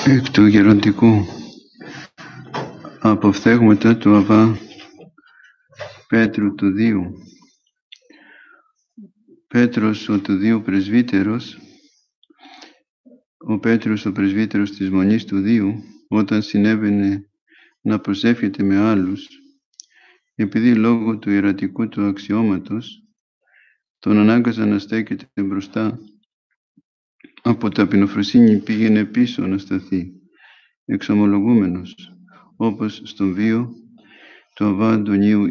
Εκ του γεροντικού αποφθέγματα του Αββά Πέτρου του Δίου. Πέτρος ο του Δίου πρεσβύτερος, ο Πέτρος ο πρεσβύτερος της Μονής του Δίου, όταν συνέβαινε να προσεύχεται με άλλους, επειδή λόγω του ιερατικού του αξιώματος τον ανάγκαζαν να στέκεται μπροστά, από ταπεινοφροσύνη πήγαινε πίσω να σταθεί, εξομολογούμενος, όπως στον βίο του Αββά Αντωνίου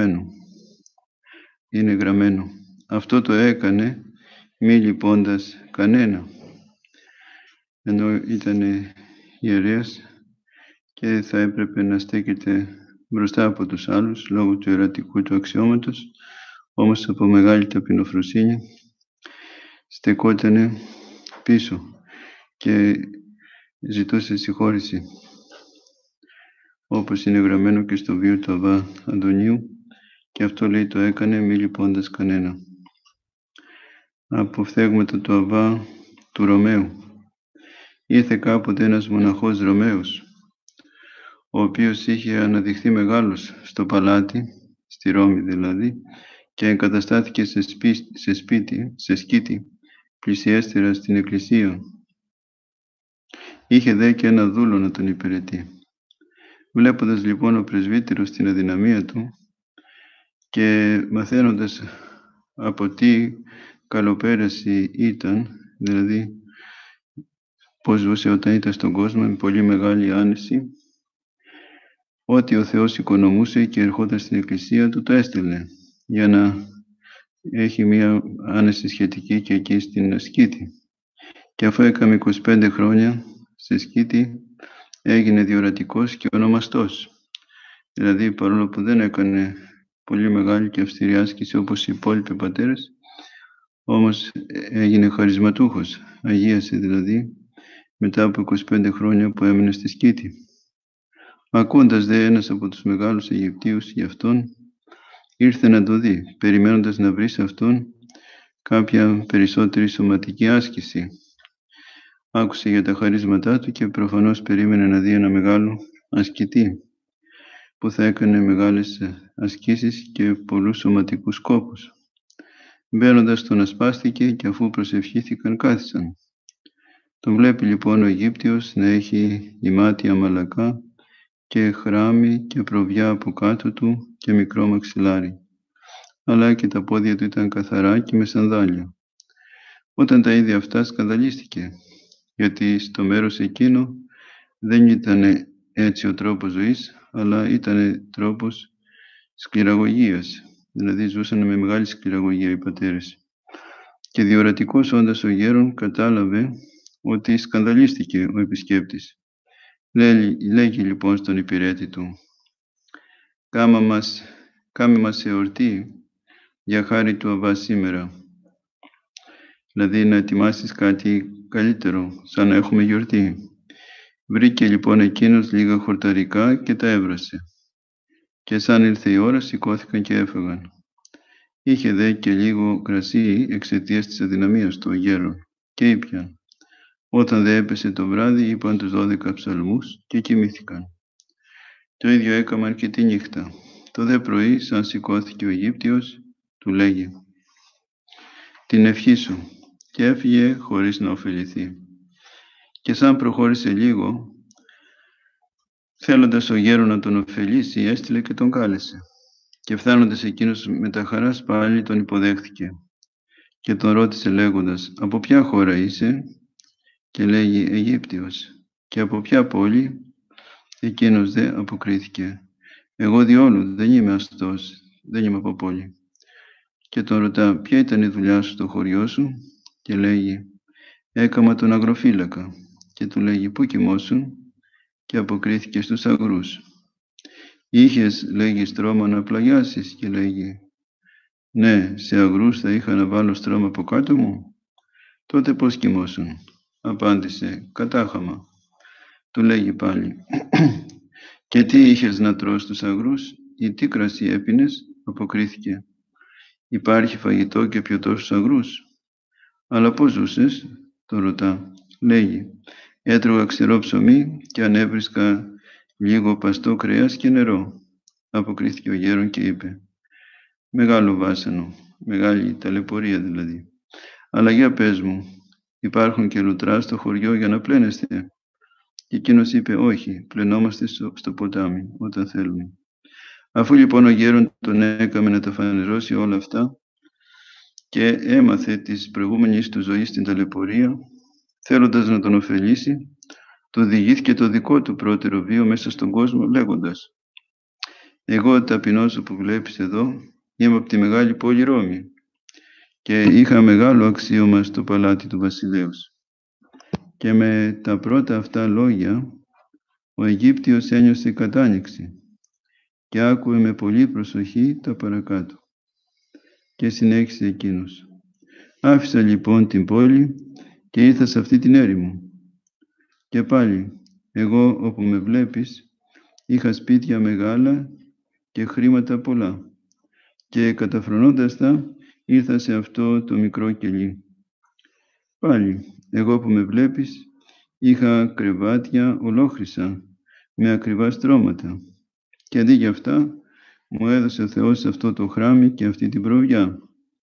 είναι γραμμένο. Αυτό το έκανε μη λυπώντας κανένα, ενώ ήταν ιερέας και θα έπρεπε να στέκεται μπροστά από τους άλλους λόγω του ιερατικού του αξιώματος, όμως από μεγάλη ταπεινοφροσύνη στεκότανε πίσω και ζητούσε συγχώρηση, όπως είναι γραμμένο και στο βίο του Αββά Αντωνίου, και αυτό λέει το έκανε μη λυπώντας κανένα. Αποφθέγματα του Αββά του Ρωμαίου. Ήρθε κάποτε ένας μοναχός Ρωμαίος, ο οποίος είχε αναδειχθεί μεγάλος στο παλάτι, στη Ρώμη δηλαδή, και εγκαταστάθηκε σε σκήτη, πλησιέστερα στην εκκλησία. Είχε δε και ένα δούλο να τον υπηρετεί. Βλέποντας λοιπόν ο πρεσβύτερος την αδυναμία του και μαθαίνοντας από τι καλοπέραση ήταν, δηλαδή πώς ζούσε όταν ήταν στον κόσμο με πολύ μεγάλη άνεση, ότι ο Θεός οικονομούσε και ερχόταν στην εκκλησία του, το έστελνε για να έχει μια άνεση σχετική και εκεί στην σκήτη. Και αφού έκαμε 25 χρόνια στη σκήτη, έγινε διορατικός και ονομαστός. Δηλαδή, παρόλο που δεν έκανε πολύ μεγάλη και αυστηρή άσκηση όπως οι υπόλοιποι πατέρες, όμως έγινε χαρισματούχος, αγίασε δηλαδή μετά από 25 χρόνια που έμεινε στη σκήτη. Ακούοντας δε ένας από τους μεγάλους Αιγυπτίους για αυτόν, ήρθε να το δει, περιμένοντας να βρει σε αυτόν κάποια περισσότερη σωματική άσκηση. Άκουσε για τα χαρίσματά του και προφανώς περίμενε να δει ένα μεγάλο ασκητή που θα έκανε μεγάλες ασκήσεις και πολλούς σωματικούς κόπους. Μπαίνοντας τον ασπάστηκε και αφού προσευχήθηκαν κάθισαν. Τον βλέπει λοιπόν ο Αιγύπτιος να έχει ημάτια μαλακά και χράμι και προβιά από κάτω του και μικρό μαξιλάρι, αλλά και τα πόδια του ήταν καθαρά και με σανδάλια. Όταν τα είδε αυτά σκανδαλίστηκε, γιατί στο μέρος εκείνο δεν ήταν έτσι ο τρόπος ζωής, αλλά ήταν τρόπος σκληραγωγίας, δηλαδή ζούσαν με μεγάλη σκληραγωγία οι πατέρες. Και διορατικός όντας ο γέρον κατάλαβε ότι σκανδαλίστηκε ο επισκέπτης. Λέγει λοιπόν στον υπηρέτη του: «Κάμε μας εορτή για χάρη του Αββά σήμερα». Δηλαδή να ετοιμάσεις κάτι καλύτερο, σαν να έχουμε γιορτή. Βρήκε λοιπόν εκείνος λίγα χορταρικά και τα έβρασε. Και σαν ήρθε η ώρα σηκώθηκαν και έφεγαν. Είχε δε και λίγο κρασί εξαιτίας της αδυναμίας του ο γέρον και ήπιαν. Όταν δε έπεσε το βράδυ είπαν τους 12 ψαλμούς και κοιμήθηκαν. Το ίδιο έκαναν και τη νύχτα. Το δε πρωί σαν σηκώθηκε ο Αιγύπτιος του λέγει: «Την ευχή σου», και έφυγε χωρίς να ωφεληθεί. Και σαν προχώρησε λίγο, θέλοντας ο γέρον να τον ωφελήσει, έστειλε και τον κάλεσε. Και φτάνοντας εκείνος με τα χαράς πάλι τον υποδέχθηκε και τον ρώτησε λέγοντας: «Από ποια χώρα είσαι?» Και λέγει: «Αιγύπτιος». «Και από ποια πόλη?» Εκείνος δε αποκρίθηκε: «Εγώ διόλου δεν είμαι αστός, δεν είμαι από πόλη». Και τον ρωτά: «Ποια ήταν η δουλειά σου στο χωριό σου?» Και λέγει: «Έκαμα τον αγροφύλακα». Και του λέγει: «Πού κοιμόσουν?» Και αποκρίθηκε: «Στους αγρούς». «Είχες», λέγει, «στρώμα να πλαγιάσεις?» Και λέγει: «Ναι, σε αγρούς θα είχα να βάλω στρώμα από κάτω μου». «Τότε πώς κοιμόσουν?» Απάντησε: «Κατάχαμα». Του λέγει πάλι: «Και τι είχες να τρως στους αγρούς ή τι κρασί έπινες?» Αποκρίθηκε: «Υπάρχει φαγητό και πιωτό στους αγρούς». «Αλλά πώς ζούσες?» Το ρωτά. Λέγει: Έτρωγα ξηρό ψωμί και αν έβρισκα λίγο παστό κρέας και νερό. Αποκρίθηκε ο γέρον και είπε: Μεγάλο βάσανο, μεγάλη ταλαιπωρία δηλαδή. Αλλά για πες μου, υπάρχουν και λουτρά στο χωριό για να πλένεστε? Και εκείνος είπε: Όχι, πλενόμαστε στο ποτάμι όταν θέλουμε. Αφού λοιπόν ο γέρον τον έκαμε να τα φανερώσει όλα αυτά και έμαθε της προηγούμενης του ζωής στην ταλαιπωρία, θέλοντας να τον ωφελήσει, του διηγήθηκε το δικό του πρώτερο βίο μέσα στον κόσμο, λέγοντας: Εγώ ταπεινός που βλέπεις εδώ, είμαι από τη μεγάλη πόλη Ρώμη και είχα μεγάλο αξίωμα στο παλάτι του βασιλέως. Και με τα πρώτα αυτά λόγια ο Αιγύπτιος ένιωσε κατάνοιξη και άκουε με πολύ προσοχή τα παρακάτω. Και συνέχισε εκείνος: Άφησα λοιπόν την πόλη και ήρθα σε αυτή την έρημο. Και πάλι, εγώ όπου με βλέπεις, είχα σπίτια μεγάλα και χρήματα πολλά και καταφρονώντας τα, ήρθα σε αυτό το μικρό κελί. Πάλι, εγώ που με βλέπεις, είχα κρεβάτια ολόχρυσα με ακριβά στρώματα και αντί για αυτά, μου έδωσε ο Θεός αυτό το χράμι και αυτή την προβιά.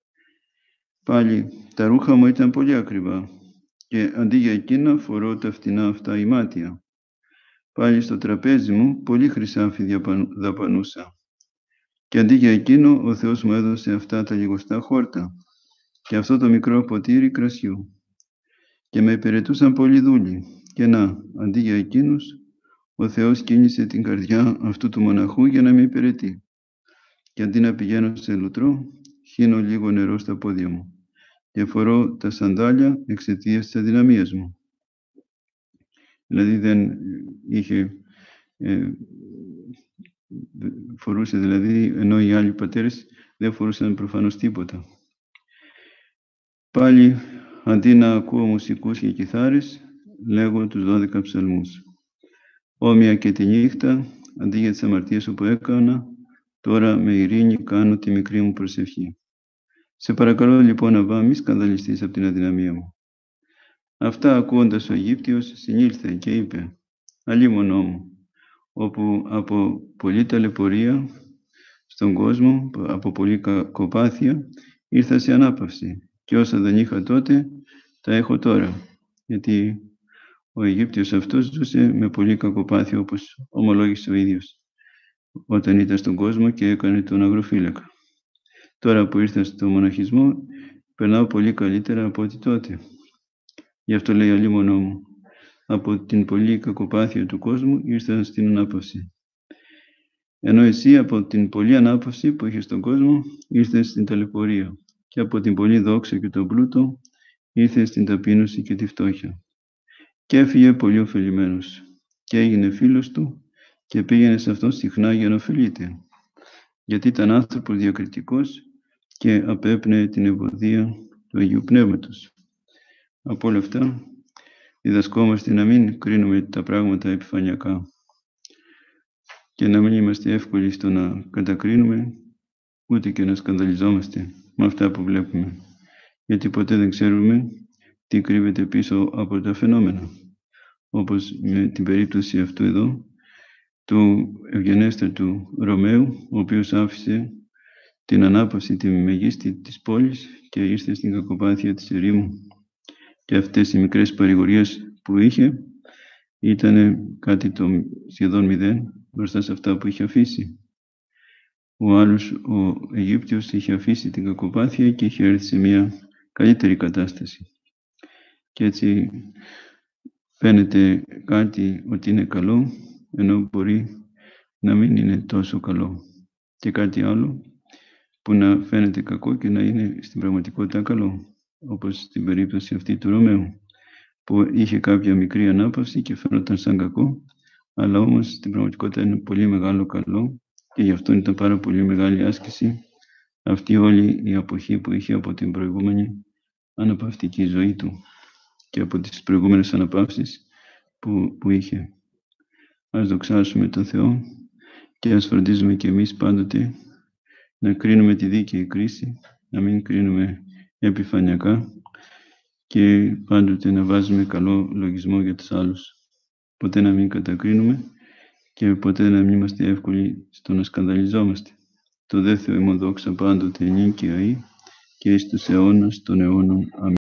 Πάλι, τα ρούχα μου ήταν πολύ ακριβά και αντί για εκείνα φορώ τα φτηνά αυτά ημάτια. Πάλι στο τραπέζι μου πολύ χρυσάφι δαπανούσα και αντί για εκείνο ο Θεός μου έδωσε αυτά τα λιγοστά χόρτα και αυτό το μικρό ποτήρι κρασιού. Και με υπηρετούσαν πολλοί δούλοι και να, αντί για εκείνους, ο Θεός κίνησε την καρδιά αυτού του μοναχού για να με υπηρετεί. Και αντί να πηγαίνω σε λουτρό, χύνω λίγο νερό στα πόδια μου και φορώ τα σανδάλια εξαιτίας της αδυναμίας μου. Δηλαδή δεν είχε, φορούσε δηλαδή, ενώ οι άλλοι πατέρες δεν φορούσαν προφανώς τίποτα. Πάλι, αντί να ακούω μουσικούς και κιθάρες, λέγω τους 12 ψαλμούς. Όμοια και τη νύχτα, αντί για τις αμαρτίες που έκανα, τώρα με ειρήνη κάνω τη μικρή μου προσευχή. Σε παρακαλώ λοιπόν Αββά, μη σκανδαλιστείς από την αδυναμία μου. Αυτά ακούοντας ο Αιγύπτιος συνήλθε και είπε: Αλίμονό μου, όπου από πολλή ταλαιπωρία στον κόσμο, από πολλή κακοπάθεια, ήρθα σε ανάπαυση και όσα δεν είχα τότε, τα έχω τώρα. Γιατί ο Αιγύπτιος αυτός ζούσε με πολύ κακοπάθεια, όπως ομολόγησε ο ίδιος όταν ήταν στον κόσμο και έκανε τον αγροφύλακα. Τώρα που ήρθα στο μοναχισμό, περνάω πολύ καλύτερα από ό,τι τότε. Γι' αυτό λέει αλίμονό μου, από την πολύ κακοπάθεια του κόσμου ήρθα στην ανάπαυση. Ενώ εσύ από την πολλή ανάπαυση που είχες στον κόσμο ήρθες στην ταλαιπωρία και από την πολλή δόξα και τον πλούτο ήρθες στην ταπείνωση και τη φτώχεια. Και έφυγε πολύ ωφελημένος και έγινε φίλος του και πήγαινε σε αυτόν συχνά για να ωφελείται, γιατί ήταν άνθρωπος διακριτικός και απέπνεε την ευωδία του Αγίου Πνεύματος. Από όλα αυτά διδασκόμαστε να μην κρίνουμε τα πράγματα επιφανειακά και να μην είμαστε εύκολοι στο να κατακρίνουμε, ούτε και να σκανδαλιζόμαστε με αυτά που βλέπουμε, γιατί ποτέ δεν ξέρουμε τι κρύβεται πίσω από τα φαινόμενα. Όπως με την περίπτωση αυτού εδώ, του ευγενέστατου Ρωμαίου, ο οποίος άφησε την ανάπαυση, τη μεγίστη της πόλης και ήρθε στην κακοπάθεια της ερήμου. Και αυτές οι μικρές παρηγορίες που είχε ήταν κάτι το σχεδόν μηδέν μπροστά σε αυτά που είχε αφήσει. Ο άλλος, ο Αιγύπτιος, είχε αφήσει την κακοπάθεια και είχε έρθει σε μια καλύτερη κατάσταση. Και έτσι φαίνεται κάτι ότι είναι καλό, ενώ μπορεί να μην είναι τόσο καλό. Και κάτι άλλο που να φαίνεται κακό και να είναι στην πραγματικότητα καλό. Όπως στην περίπτωση αυτή του Ρωμαίου, που είχε κάποια μικρή ανάπαυση και φαίνονταν σαν κακό, αλλά όμως στην πραγματικότητα είναι πολύ μεγάλο καλό και γι' αυτό ήταν πάρα πολύ μεγάλη άσκηση αυτή όλη η αποχή που είχε από την προηγούμενη αναπαυτική ζωή του και από τις προηγούμενες αναπαύσεις που είχε. Ας δοξάσουμε τον Θεό και ας φροντίζουμε και εμείς πάντοτε να κρίνουμε τη δίκαιη κρίση, να μην κρίνουμε επιφανειακά και πάντοτε να βάζουμε καλό λογισμό για τους άλλους. Ποτέ να μην κατακρίνουμε και ποτέ να μην είμαστε εύκολοι στο να σκανδαλιζόμαστε. Το δε Θεό ημών δόξα πάντοτε νυν και αεί και εις τους αιώνας των αιώνων. Αμήν.